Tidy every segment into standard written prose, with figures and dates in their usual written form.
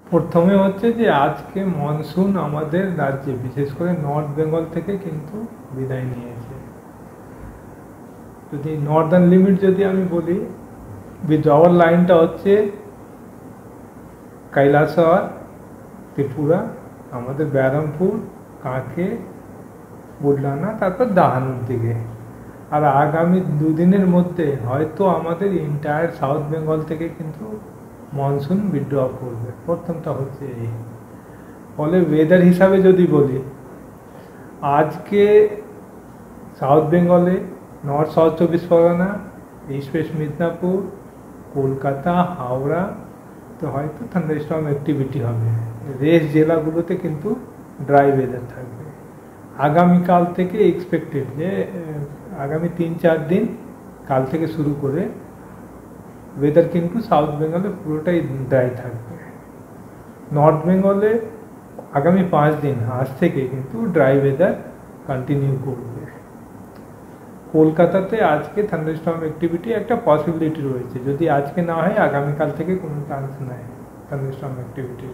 প্রথমে হচ্ছে যে আজকে মনসুন আমাদের রাজ্যে বিশেষ করে নর্থ বেঙ্গল থেকে কিন্তু বিদায় নিয়েছে। যদি নর্দার্ন লিমিট যদি আমি বলি, উইথড্রওয়াল লাইনটা হচ্ছে কৈলাসহর, ত্রিপুরা, আমাদের ব্যারামপুর, কাঁকে, বুডলানা, তারপর দাহানুর দিকে। আর আগামী দুদিনের মধ্যে হয়তো আমাদের এন্টায়ার সাউথ বেঙ্গল থেকে কিন্তু মনসুন উইথড্র করবে। প্রথমটা হচ্ছে এই। ফলে ওয়েদার হিসাবে যদি বলি, আজকে সাউথ বেঙ্গলে north south 24 Parganas, east west Midnapore, Kolkata, Howrah তো হয়তো থান্ডারস্টর্ম অ্যাক্টিভিটি হবে। রেস্ট জেলাগুলোতে কিন্তু ড্রাই ওয়েদার থাকবে। আগামীকাল থেকে এক্সপেক্টেড যে আগামী 3-4 দিন কাল থেকে শুরু করে ওয়েদার কিন্তু সাউথ বেঙ্গলে পুরোটাই ড্রাই থাকবে। নর্থ বেঙ্গলে আগামী 5 দিন আজ থেকে কিন্তু ড্রাই ওয়েদার কন্টিনিউ করবে। কলকাতাতে আজকে থান্ডারস্টর্ম অ্যাক্টিভিটি একটা পসিবিলিটি রয়েছে, যদি আজকে না হয় আগামীকাল থেকে কোনো চান্স নাই থান্ডারস্টর্ম অ্যাক্টিভিটির।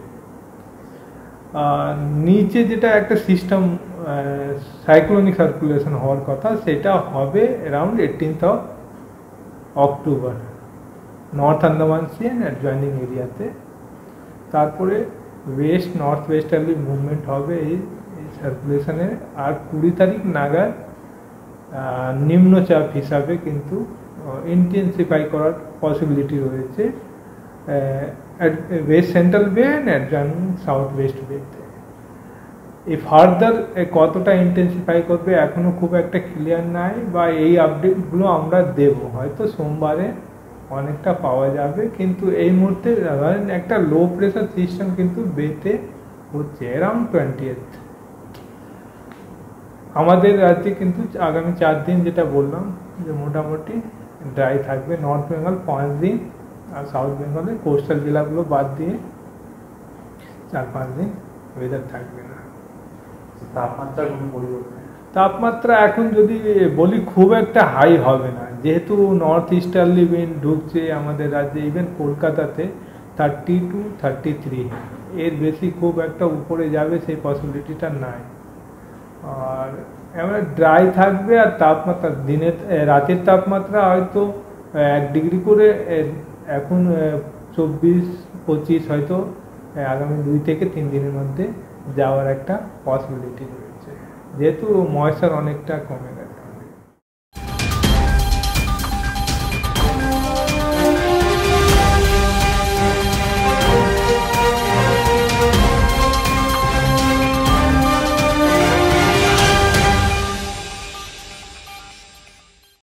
নিচে যেটা একটা সিস্টেম সাইক্লোনিক সার্কুলেশন হওয়ার কথা, সেটা হবে around 18th October north Andaman sea and adjoining এরিয়াতে। তারপরে ওয়েস্ট নর্থ ওয়েস্টার্লি মুভমেন্ট হবে এই সার্কুলেশনের। আর 20 তারিখ নাগাদ নিম্নচাপ হিসাবে কিন্তু ইন্টেন্সিফাই করার পসিবিলিটি রয়েছে west central bay and adjoining south west বেতে। এই ফার্দার কতটা ইন্টেন্সিফাই করবে এখনো খুব একটা ক্লিয়ার নাই, বা এই আপডেটগুলো আমরা দেব হয়তো সোমবারে অনেকটা পাওয়া যাবে। কিন্তু এই মুহূর্তে একটা লো প্রেশার সিস্টেম কিন্তু বেতে হচ্ছে অ্যারাউন্ড 20th। আমাদের রাজ্যে কিন্তু আগামী 4 দিন যেটা বললাম যে মোটামুটি ড্রাই থাকবে। নর্থ বেঙ্গল 5 দিন, আর সাউথ বেঙ্গলে কোস্টাল জেলাগুলো বাদ দিয়ে 4-5 দিন ওয়েদার থাকবে না। তাপমাত্রার কোনো পরিবর্তন? তাপমাত্রা এখন যদি বলি খুব একটা হাই হবে না, যেহেতু নর্থ ইস্টার্লি উইন্ড ঢুকছে আমাদের রাজ্যে। ইভেন কলকাতাতে 30 to 33, এর বেশি খুব একটা উপরে যাবে সেই পসিবিলিটিটা নাই। আর এবার ড্রাই থাকবে। আর তাপমাত্রা রাতের তাপমাত্রা হয়তো 1 ডিগ্রি করে, এখন 24-25 হয়তো আগামী 2 থেকে 3 দিনের মধ্যে যাওয়ার একটা পসিবিলিটি রয়েছে, যেহেতু ময়েশ্চার অনেকটা কমে